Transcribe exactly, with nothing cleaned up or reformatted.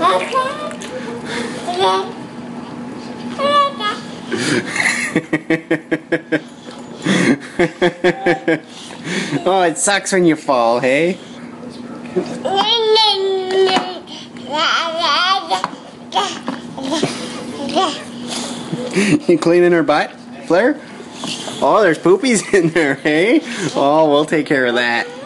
Oh, it sucks when you fall, hey? You cleaning her butt, Flair? Oh, there's poopies in there, hey? Oh, we'll take care of that.